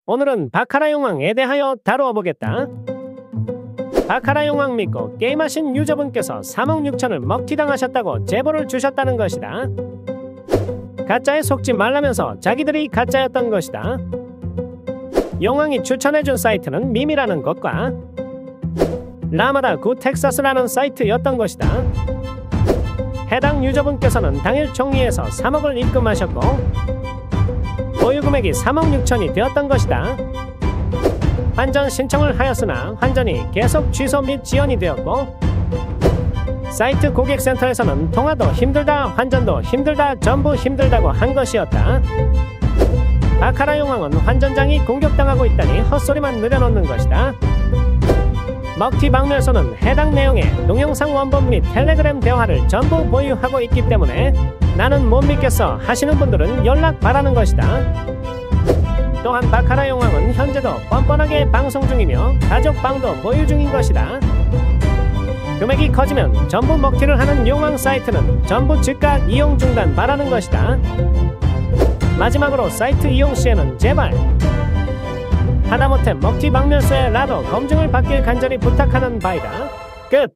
오늘은 바카라 용왕에 대하여 다루어 보겠다. 바카라 용왕 믿고 게임하신 유저분께서 3억 6천을 먹튀당하셨다고 제보를 주셨다는 것이다. 가짜에 속지 말라면서 자기들이 가짜였던 것이다. 용왕이 추천해준 사이트는 미미라는 곳과 라마다 구 텍사스라는 사이트였던 것이다. 해당 유저분께서는 당일 종이에서 3억을 입금하셨고 보유 금액이 3억 6천이 되었던 것이다. 환전 신청을 하였으나 환전이 계속 취소 및 지연이 되었고 사이트 고객센터에서는 통화도 힘들다, 환전도 힘들다, 전부 힘들다고 한 것이었다. 바카라 용왕은 환전장이 공격당하고 있다니 헛소리만 늘여놓는 것이다. 먹튀 박멸소는 해당 내용의 동영상 원본 및 텔레그램 대화를 전부 보유하고 있기 때문에 나는 못 믿겠어 하시는 분들은 연락 바라는 것이다. 또한 바카라 용왕은 현재도 뻔뻔하게 방송 중이며 가족방도 보유 중인 것이다. 금액이 커지면 전부 먹튀를 하는 용왕 사이트는 전부 즉각 이용 중단 바라는 것이다. 마지막으로 사이트 이용 시에는 제발 하다못해 먹튀 박멸소에 라도 검증을 받길 간절히 부탁하는 바이다. 끝.